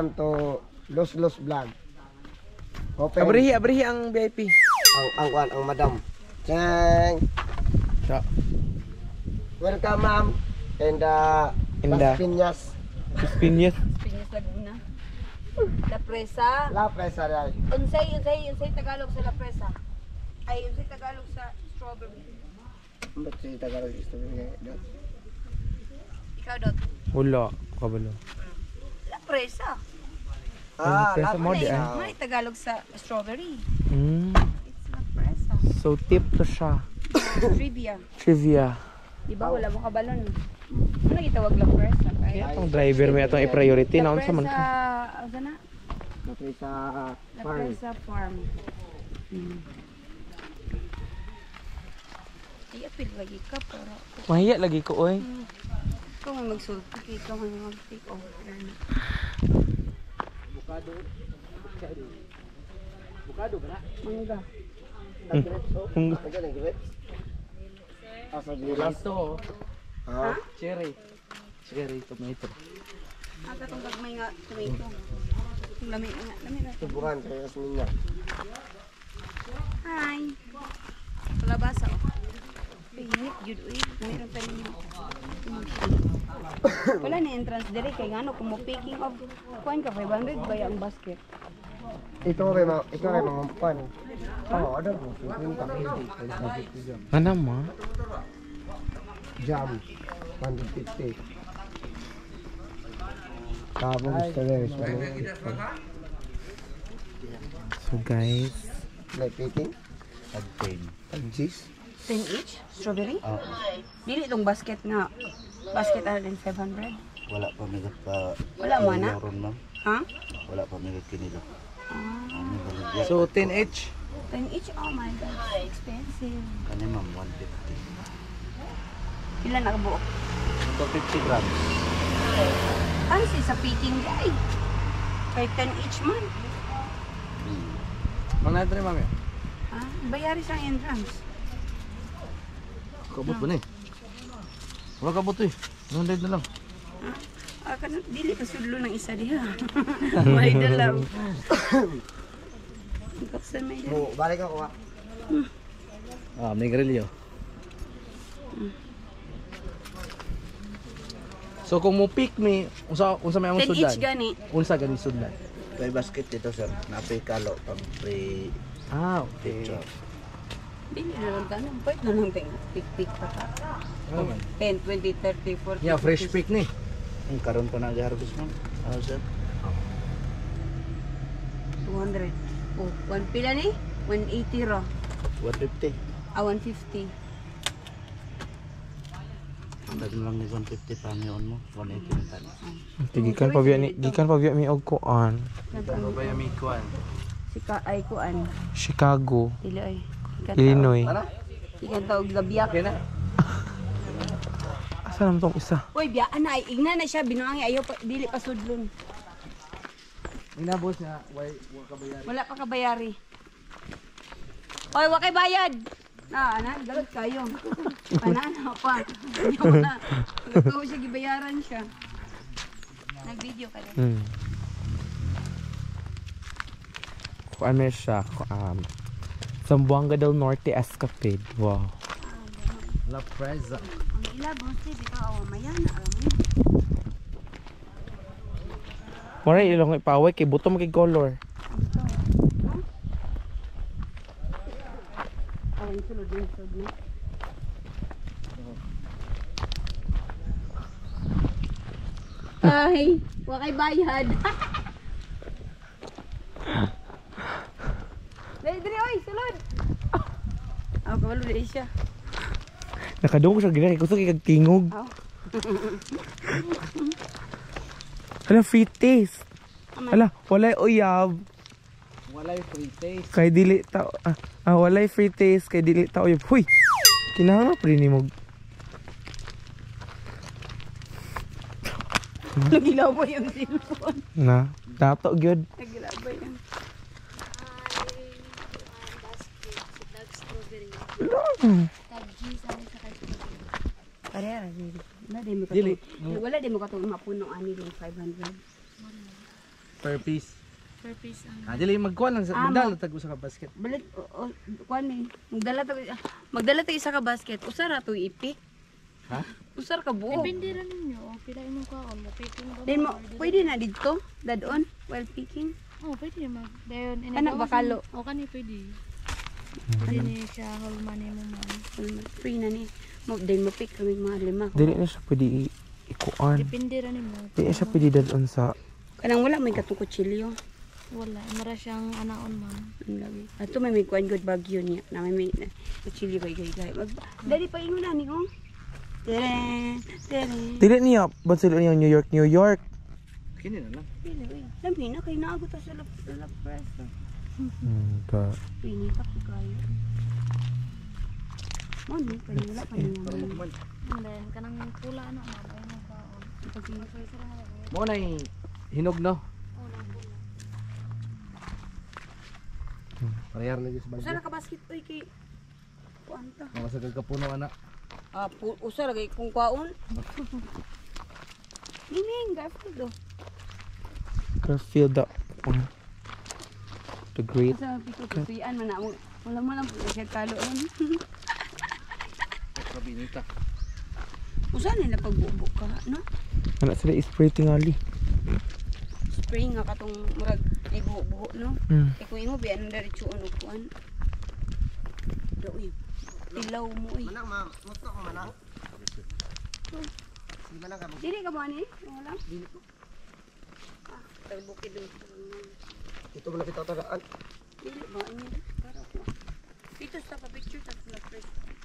welcome to Los Vlog. Open. Abrihi ang VIP. Ang madam. Chang. Welcome ma'am. And Las Piñas. Las Piñas Laguna. La Presa. La Presa ray. Unsay Tagalog sa La Presa. Ay unsay Tagalog sa strawberry. Ba't si Tagalog strawberry? Ikaw Dot. Wala, kabalo. La Presa. La Presa mo di ay. May Tagalog sa strawberry. It's La Presa. So tip to siya. Trivia. Diba wala mo kabalon. Ano gitawag La Presa? Kaya itong driver may itong i-priority na unsa man ka. Ano na? La Presa La Farm. Presa Farm. Apil lagi ka pero Mahiya lagi ko oy. ikaw may magsulti, ikaw may mag-take over. Bukado ba na? Mangga. Ayan ang grapes. Asa gilas. Ito, Ah. cherry tomato. Aga tong gagmay nga tomato. Ang lami na. Tuburan kaya niya. Hi. Palabasa oh. Init jud uy. Meron pa rin. Wala na entrance dire kay ngano kung mo picking of kuan ka 500 ba ang basket. Ikaw kay mga pan. Oh, ada mo. Ano ma? Jam. 150. Tapos strawberries. So guys, Like picking? Tag cheese? 10 each strawberry? Dili tong basket nga. Basket are din 500. Wala pa migat pa. Wala mo na? Ron, ma'am. Ha? Wala pa migat kinilo. so 10 each. 10 each? Oh my god, expensive. Kani ma'am 150. Ilan nakabuok? So 50 grams. Fancy sa picking guy. Kay 10 each man. Mang natin ni mami. Ha? Bayari sa entrance. Kabot ba ni? Wala kabot eh. 100 na lang. Dili pa sudlo ng isa diha. May dalaw. Buksan may dalaw. Balik ako ha. May grilyo. So kung mo pick me, unsa may among 10 sudan? each gani. Unsa gani sudan? May basket dito sir. Napay kalo pang free Okay. picture. Dili na lang tanong. Pwede na lang tingnan. Pick pa ka. 10, 20, 30, 40. Yeah, fresh 50. pick ni. Ang karon pa nag-harvest ma'am. Ano sir? 200. Oh, 1 pila ni? 180 ra. 150. 150. Ang daghan lang ni 150 pa ngayon mo. 180 na tayo. Gikan pa biya mi og kuan. Ano ba yung mikuan? Ay kuan. Chicago, Dili ay. Illinois. Ikan taog gabiyak. Asa naman tong isa? Uy, biyaan na ay igna na siya binuangi ayaw pa, dili pa sudlon. Inabos nga why ka bayari. Wala pa kabayari. Oy, wa kay bayad. Ana, galot kayo. Ana pa. Ito siya gibayaran siya. Nag-video ka din. Kuan may siya, Zamboanga del Norte Escapade. Wow. La Presa. Ang ila bosi bitaw mayana alam mo. Mura ilong ipaway kay buto kay color. Awan sulod din sud ni. Ay, wa kay bayad. Dili oy, sulod. Aw kabalo di siya. Nakadungog siya gina gusto kay kagtingog. Aw. Hala free taste. Hala, walay uyab. Walay free taste. Kay dili ta walay free taste kay dili ta uyab. Huy. Kinahanglan pa rin mo. Nagilaw mo yung cellphone. Na, dato gyud. Nagilaw ba yan? Parera dili. Wala di mo katong mapuno ani din 500. per piece. Per piece ang. Dili magkuan lang sa magdala tag usa ka basket. Balit, kuan mi. Magdala tayo isa ka basket. Usara to ipik. Ha? Usar ka buo. Depende ra ninyo. O pila imong kaon mo picking ba? Then mo, pwede na dito, dadon, while picking. Oh, pwede mag. Dayon ini. Anak bakalo. O kani pwede. Pwede ni siya hulman mo man. Free na ni. Then mo pick kami mga lima. Dili na siya pwede ikuan. Depende ra nimo. Dili na siya pwede dadon sa Kanang wala may katong kutsilyo. Wala, mara siyang anaon man. Ang lagi. Ato may kuan good bagyo niya. Na may kutsilyo kay gay. Dali pa ingon na ni oh. Tere, tere. Dili niya bansilo niya New York, New York. Kini na lang. Dili uy. Lambi na kay naagot sa la press. Ka. Pinita ko kayo. Mon, wala pa niya. And then kanang pula ana man ay mo kaon. Mo na hinog no. Parehar na dyan sa bagyo. Usara ka basket uy kay kuan ta. Mga sa kagkapuno ana. Usara kay kung kwaon. Nining Garfield do. Garfield the great. Sa pitutuyan man na mo. Wala mo lang siya kalo ron. Kabinita. Usa nila pagbubo ka, no? Ana sila spray tingali. Spray nga katong murag ay buho-buho, no? Mm. Kung imo biyan diretso ano kuan. Do uy. Tilaw mo uy. Manang, musto ko manang. Di manang ka mo. Dili ka ba ni? Wala. Dili ko. Tagbukid do. Ito mo na kita tagaan. Dili ba ini? Para ko. Dito sa pa picture ta sa press.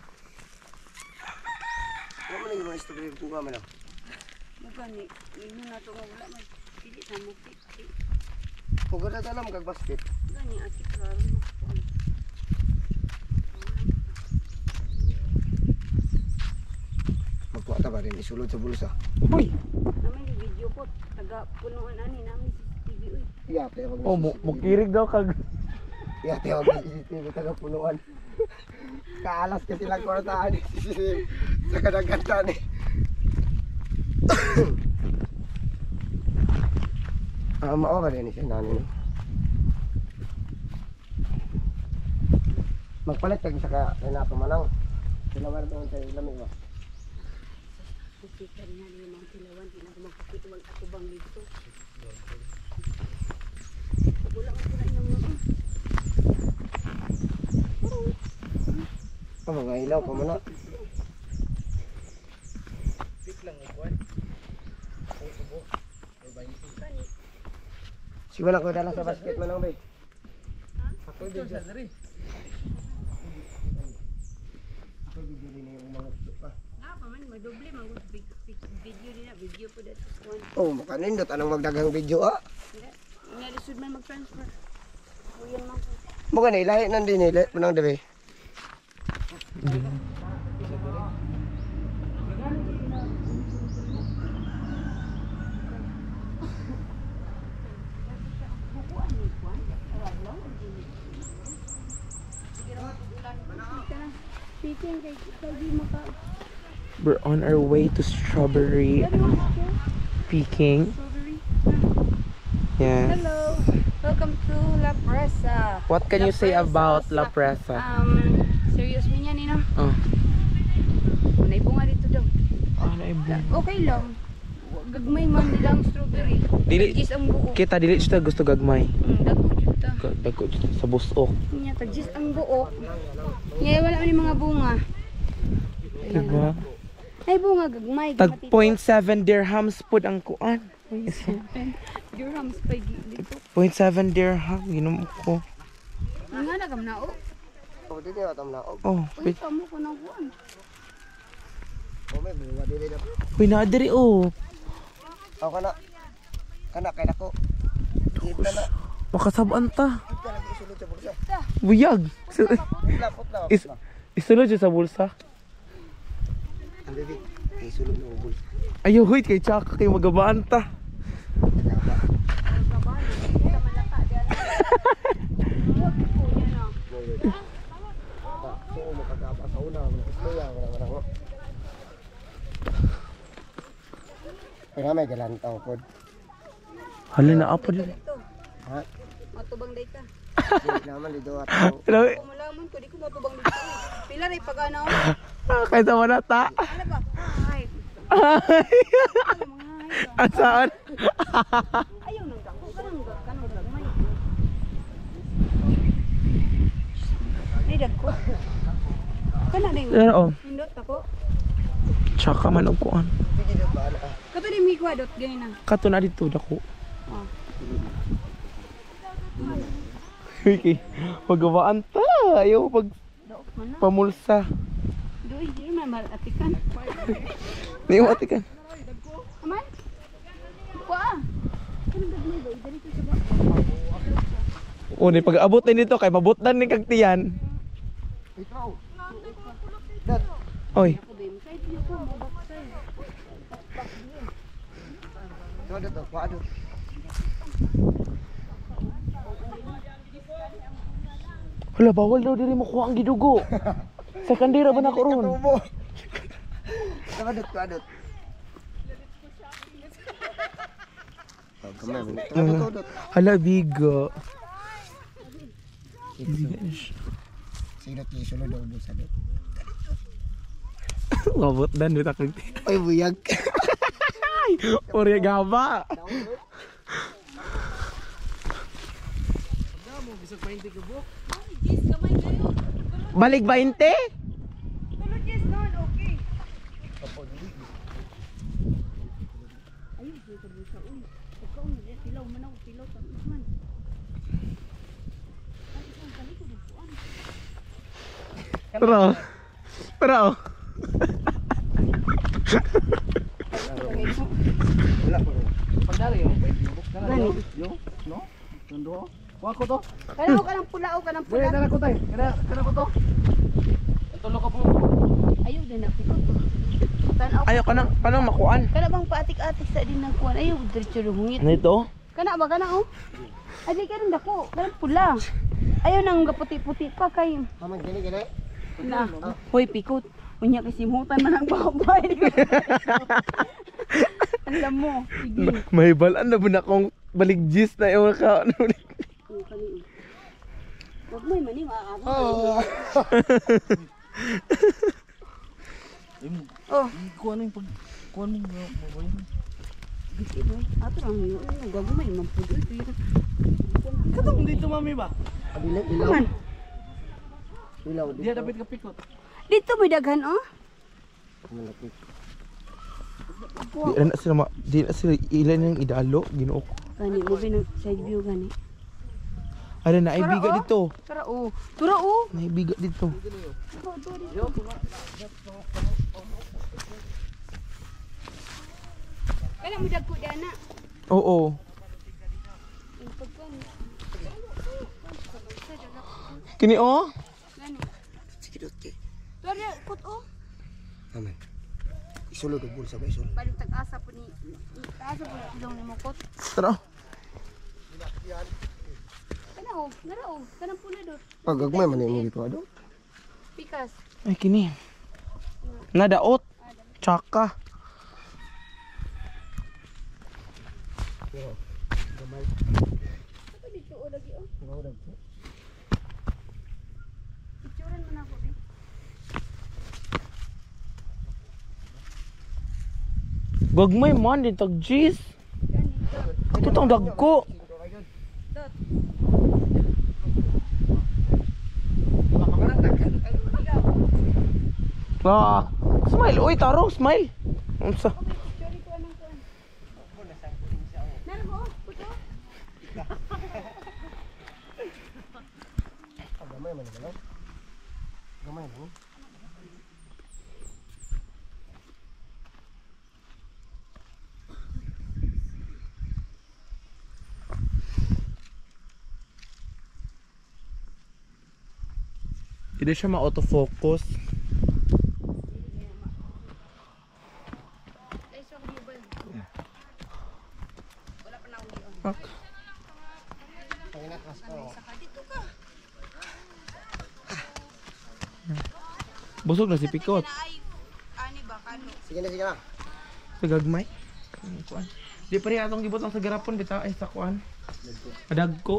Ano mo na yung mga Instagram kung kami lang. Mugani, inyo na to nga wala man. Dili na mo pick. Kung ganda talam kag basket. Gani ati klaro mo kuan. Magtuwa ta ba rin isulod sa bulsa. Hoy. Naman yung video ko taga punuan ani namin sa TV uy. Iya, tewag Oh, mukirig daw kag. Iya, tewag na CCTV taga punuan. Kaalas kasi lang kwartahan ni CCTV sa kadagatan eh. Mao ka rin siya nani no. Magpalit kag sa kanato manang. Sila wala doon sa lamig ba. Kita rin na yung mga tilawan, di na kumakakituwag ako bang dito. Wala ko sila yung mga. Mga ilaw pa man na. Siwala ko dala sa basket manang bay. Ako din sa diri. Ako bibili na yung mga pa. Pa man, madoble, video din na, video po dito. Oh, makanindot anong magdagang video ah. Nga lisod man mag-transfer. O yan man po. Mga nailahi nandin nila manang dabi. Speaking kay di maka. We're on our way to strawberry picking. Strawberry. Yes. Hello. Welcome to La Presa. What can you say about La Presa? Serious mo yan, Nino? Oh. May bunga dito daw. Okay lang. Gagmay man nilang strawberry. Dili Tagjis ang buo. kita dili siya gusto gagmay. Dago dito. Dagko siya sa busok. Nya tagjis ang buo. Nya wala man yung mga bunga. Diba? Ay bunga gagmay. Tag 0.7 dirhams pud ang kuan. Dirhams pa dito. 0.7 dirham ginom ko. Nga nagam na o. Oh, dili na tam na. Oh, Uy, tamo ko ng buwan. Oh, may bunga dili na. Uy na diri oh. Aw kana. Kana kay nako. Kita na. Makasabaan ta. Kita lagi isulod sa bulsa. Buyag. Lapot na. Isulod siya sa bulsa. Ang bibi. Isulod na bulsa. Ayaw huy kay tsaka kay magabaan ta. So, makagapa sa una. Istorya. Wala. Pero may galantaw po. Hala na apa din. Ha? Matubang day ka. Di naman dito at ako. Hello. Kung malaman ko, di ko matubang dito. Pila rin pag-ano. Kaya sa manata. Ano ba? Ay. Asaan? Ayaw nang dako. Kanang gagmay. Ay, dagko. Kana din. Pero Hindot ako. tsaka man og kuan. Sige dito ba? Kato din may kwadot. Ganyan na. Kato na dito dako. Oh. Wiki. Magawaan ta. Ayaw pag Daok man na. pamulsa. Doy, di man malatikan. Di mo atikan. Aman? Kuha. Kanang gagmay ba? Dali ko sa ba? O ni pag-abot din dito kay mabutdan ni kag tiyan. Ikaw. Oy. Ako din. Kahit di ko mabaksay. Ikaw dito. Kuha dito. Hala bawal daw diri mo kuha ang gidugo. Sa kandira ba nako ron? Tubo. Kuha dito. Kuha dito. Kamay mo. Tubo dito. Hala biga. Sige dito. Sulod daw mo sa dito. Mabutdan dito kag tiyan. Ay, buyag. Ori gaba. Balik 20? Tulog yes, God. Okay. Ayun, dito din sa ulo. Pagka ulo, tilaw man ako. Tilaw sa man. Pero. Pero. Wala po. Pagdari yung Gani. Yo, no? Tundo. Kuha ko to. Kaya ka ng pula o ka ng pula. Dala ko tay. Dala ko to. Tulo ka po. Ayaw din na pikot. Tanaw. Ayaw ka nang makuan. Kana bang paatik-atik sa din nagkuan. Ayaw, diretso lumungit. Ano ito? Kana ba, kana oh? Adi ka rin dako. Kana pula. Ayaw nang gaputi-puti pa kay. Mamang gini. Na. Hoy, pikot. Unya kasi simutan man ang babay. Alam mo. Sige. May balaan na ba na kong baligjis na yung ka. Huwag mo yung mani, maaabot. Oh. Oh. Kuha na yung pag... Kuha mo yung... Ato lang yun. Gagumay, mampudol. Katong dito mami ba? Ilaw. Kaman. Ilaw Diya dapat ka pikot. Dito may daghan, oh. Malapit. Di na sila ilan yung idalo. Ginoo ko. Gani, movie ng side view, gani. Ala na ibiga Tara, oh. dito. Tara, oh. Tara, oh. Naibiga dito. Kaya mo dagko dana. Oo. Kini oh. Gani. Sige dito. Tara, kot, oh. Amen. Isulod ang bulsa ba isulod? Balik tag-asa po ni... Tag-asa po ni ilong ni Mokot. Tara. Kana, oh. Nara, oh. Kanang pula doon. Pag gagmay man yung dito ado. Pikas. Ay kini. Nadaot. Tsaka. Ako dito, oh. Lagi, oh. Picturean mo na ako, eh. Gagmay man din tag jeez. Tutong dagko. Ah, smile. Uy, taro, smile. Unsa? Meron ko, puto. Gamay man galaw. Gamay man. Hindi siya ma-autofocus. Wala pa na uli, oh. Fuck. Busog na si Pikot. Ay, ani ba, kano? Sige na. Sa gagmay. Di pa rin atong gibutang sa garapon bitaw ay sa kuan. Adagko.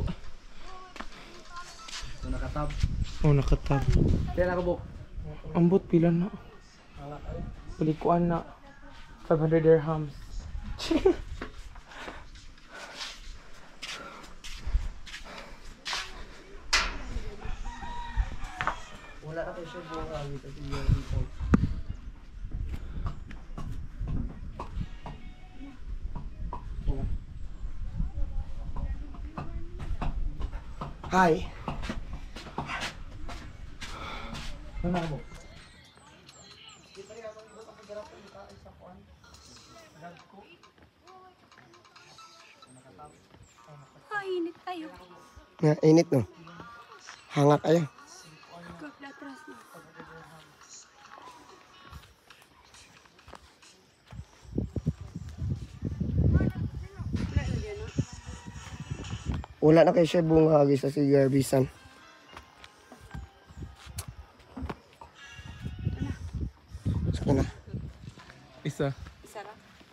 Ito nakatab. Oh, nakatab. Kaya nakabuk. Ambot pila na. Palikuan na. 500 dirhams. Wala na kayo siya buong kami kasi yung Hi. Ano mo? Ay, init tayo. Nga, init no. Hanga kayo. Kaplatras na. Wala na kayo siya buong kami sa Garbisan. Saka na. Isa. Isara.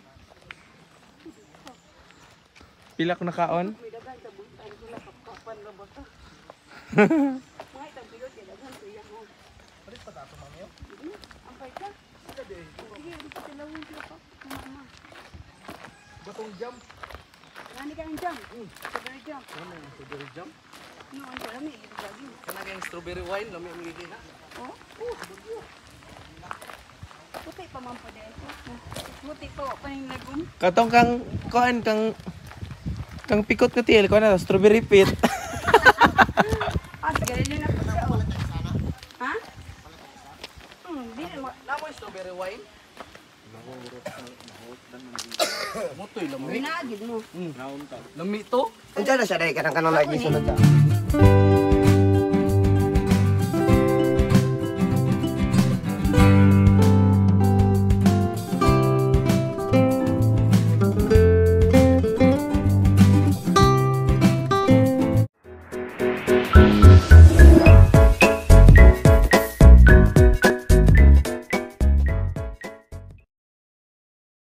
Pila ko nakaon? May dagan sa buntay ko na kapapan na ba ta? Ngay tang pilot kay dagan sa iya mo. Palit pa dato mamiyo? Ang paita. Sige, di pa tilawin sila pa. Mama. Batong jump. Nani ka ang jam? Strawberry jam. Ano yung strawberry jam? No, ang dami. Ito lagi. Kana yung strawberry wine, lami ang gigay na. Oh? Puti pa man po dito. Puti pa pa yung lagun. Katong kang kuan kang pikot ka tiil ko na strawberry pit. Ah, sige rin na po siya. Oh. Ha? Di na. Namo yung strawberry wine? Mutoy lami. Binagid mo. Lami to. Andiyan na siya dahil kanang lagi sunod ka.